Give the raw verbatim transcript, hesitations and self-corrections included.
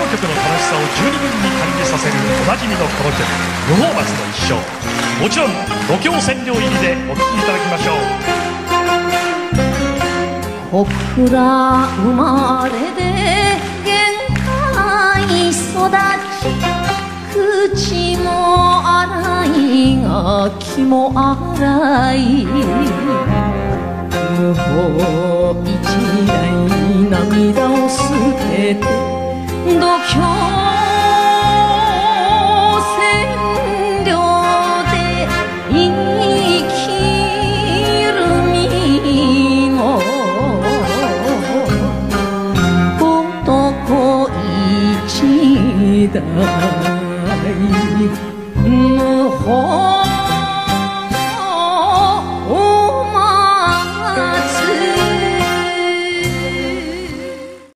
曲の楽しさを十二分に感じさせるおなじみのこの曲「無法松の一生」、もちろん五郷占領入りでお聴きいただきましょ小う。 倉生まれで限界育ち、口も荒いが気も荒い、無法一代に涙を捨てて度胸占領で生きる身も男一代無法